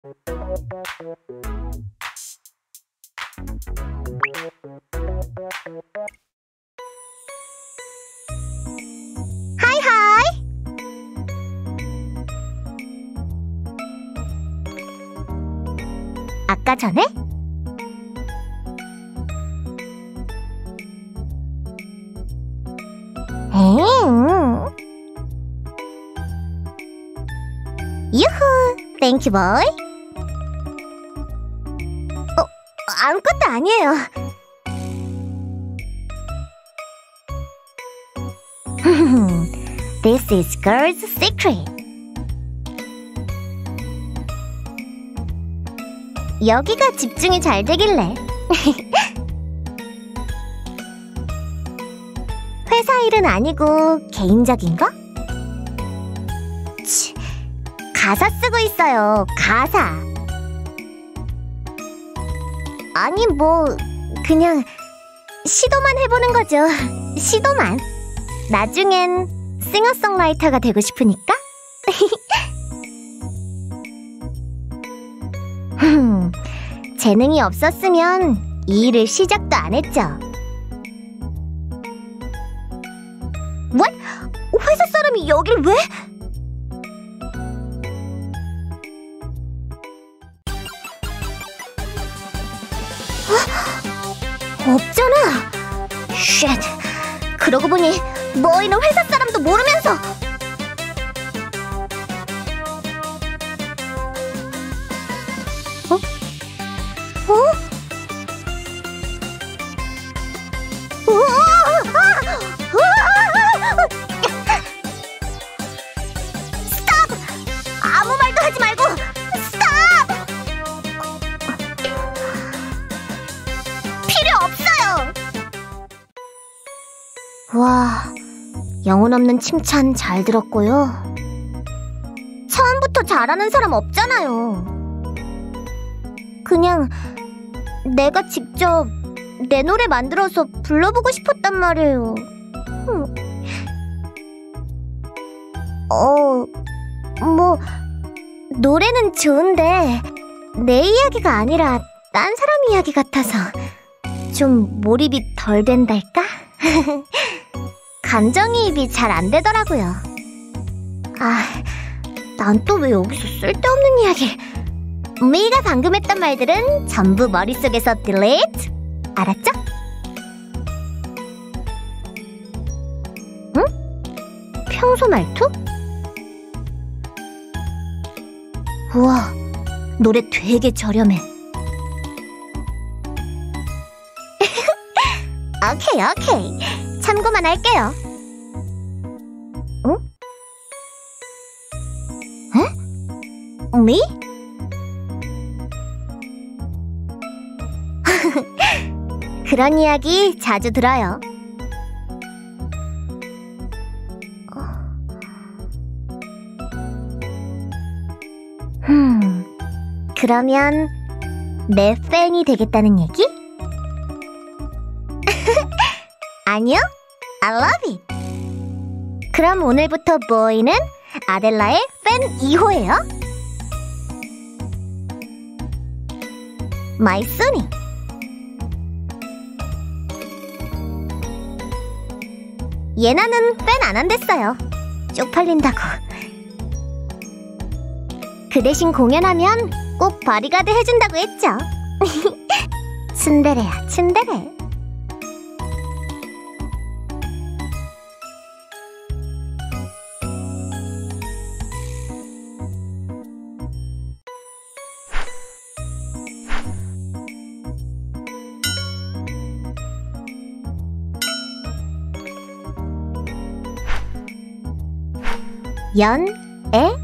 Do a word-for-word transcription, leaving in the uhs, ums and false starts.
하이하이! 아까 전에? 엥. 유후! 땡큐 보이! 어, 아무것도 아니에요. This is girl's secret. 여기가 집중이 잘 되길래. 회사 일은 아니고 개인적인 거? 치, 가사 쓰고 있어요. 가사. 아니 뭐 그냥 시도만 해보는 거죠. 시도만. 나중엔 싱어송라이터가 되고 싶으니까? 재능이 없었으면 이 일을 시작도 안 했죠. What? 회사 사람이 여길 왜? 어? 없잖아. Shit. 그러고 보니 너희는 회사 사람도 모르면서. 어? 어? 스톱! 아무 말도 하지 말고 스톱! 필요 없어요. 와, 영혼 없는 칭찬 잘 들었고요. 처음부터 잘하는 사람 없잖아요. 그냥 내가 직접 내 노래 만들어서 불러보고 싶었단 말이에요. 음. 어, 뭐 노래는 좋은데 내 이야기가 아니라 딴 사람 이야기 같아서 좀 몰입이 덜 된달까? 감정이입이 잘 안 되더라고요. 아, 난 또 왜 여기서 쓸데없는 이야기. 미가 방금 했던 말들은 전부 머릿속에서 delete. 알았죠? 응? 평소 말투? 우와, 노래 되게 저렴해. 오케이, 오케이. 참고만 할게요. 응? 에? 미? 그런 이야기 자주 들어요. 음, 그러면 내 팬이 되겠다는 얘기? 아니요, I love it. 그럼 오늘부터 보이는 아델라의 팬 이 호예요. 마이 순이. 예나는 팬 안 한댔어요. 쪽팔린다고. 그 대신 공연하면 꼭 바디가드 해준다고 했죠. 츤데레야, 츤데레. 연, 에,